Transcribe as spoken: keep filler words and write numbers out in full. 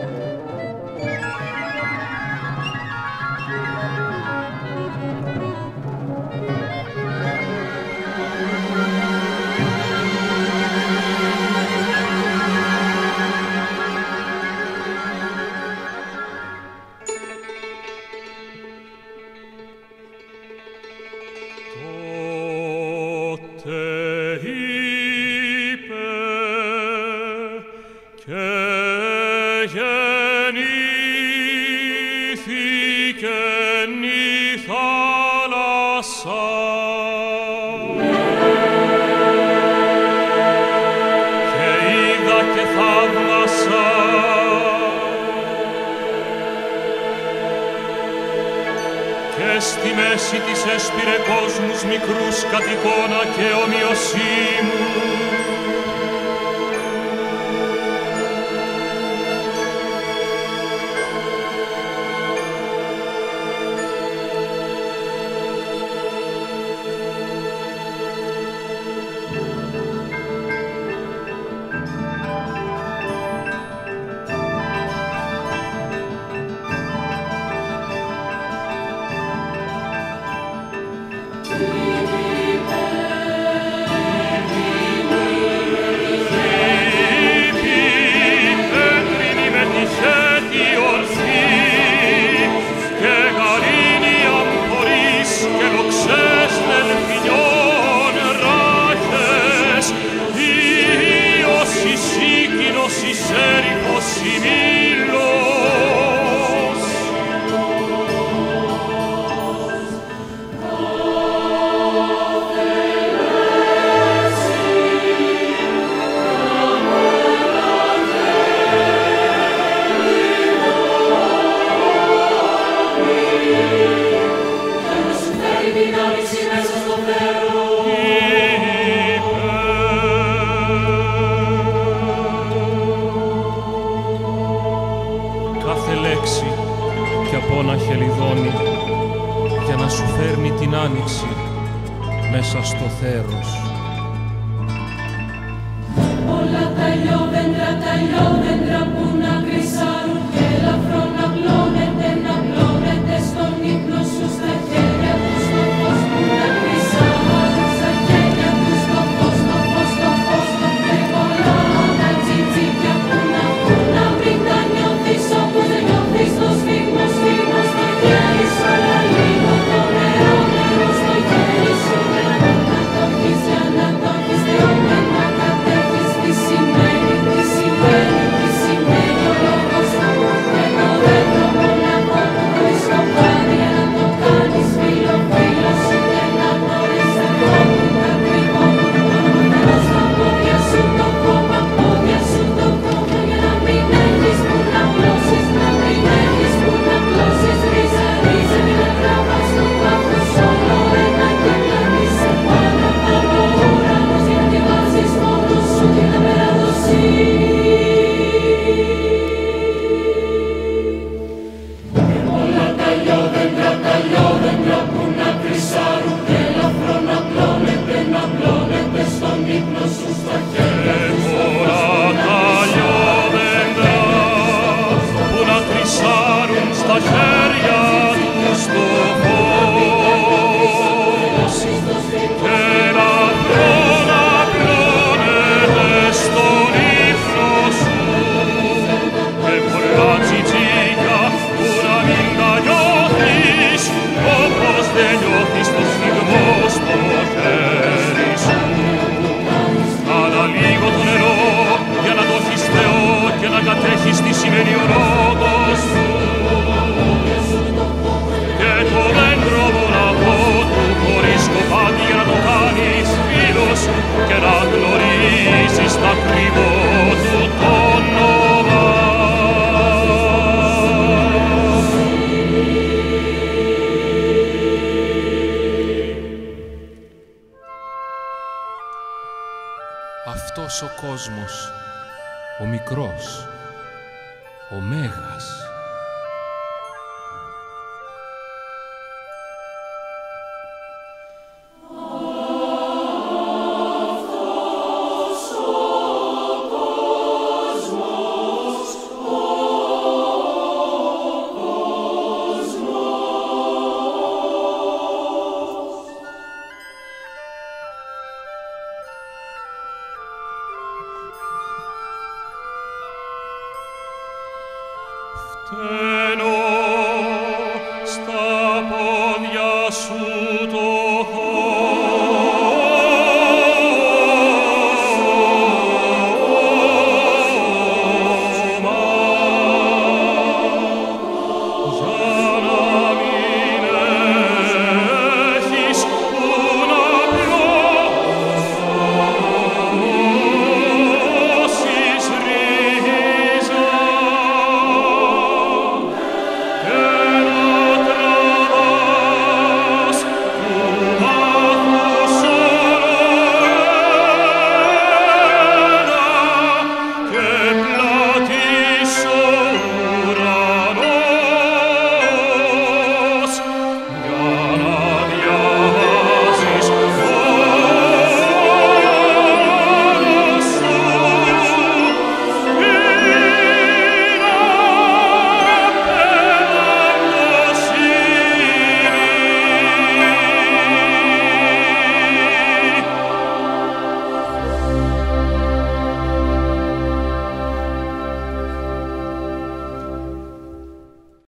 Στη μέση της έσπηρε κόσμους μικρούς κατ' εικόνα και ομοιοσύνου. Μέσα στο θέρος. Όλα τα λιόδεντρα, τα λιόδεντρα που να κρυσάρουν και ελαφρώ να πλώνεται, να πλώνεται στον ύπνο σου στα χέρια του στο φως που να κρυσάρουν στα χέρια του στο φως, στο φως, στο φως, στο φεγγολό τα τσιτσίκια που να βγουν να μην τα νιώθεις όπως δεν νιώθεις το σφίγμο, σφίγμο στο χέρι σου, αλλά λίγο το νερό, νερό στο χέρι σου. Αυτός ο κόσμος, ο μικρός, ο μέγας. Αυτός ο κόσμος, ο Tenor